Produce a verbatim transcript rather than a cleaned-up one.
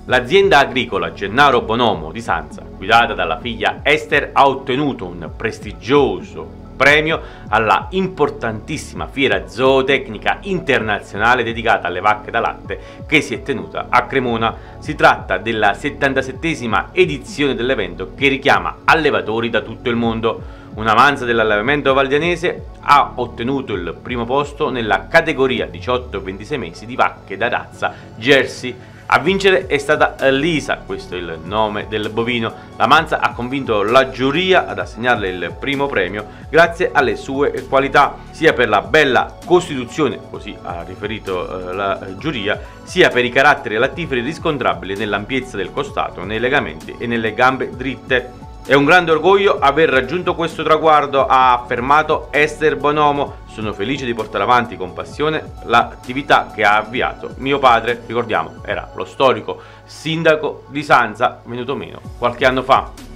L'azienda agricola Gennaro Bonomo di Sanza, guidata dalla figlia Ester, ha ottenuto un prestigioso premio alla importantissima fiera zootecnica internazionale dedicata alle vacche da latte che si è tenuta a Cremona. Si tratta della settantasettesima edizione dell'evento che richiama allevatori da tutto il mondo. Una manza dell'allevamento valdianese ha ottenuto il primo posto nella categoria diciotto ventisei mesi di vacche da razza Jersey. A vincere è stata Lisa, questo è il nome del bovino. La manza ha convinto la giuria ad assegnarle il primo premio grazie alle sue qualità, sia per la bella costituzione, così ha riferito eh, la giuria, sia per i caratteri lattiferi riscontrabili nell'ampiezza del costato, nei legamenti e nelle gambe dritte. È un grande orgoglio aver raggiunto questo traguardo, ha affermato Ester Bonomo. Sono felice di portare avanti con passione l'attività che ha avviato mio padre, ricordiamo, era lo storico sindaco di Sanza, venuto meno qualche anno fa.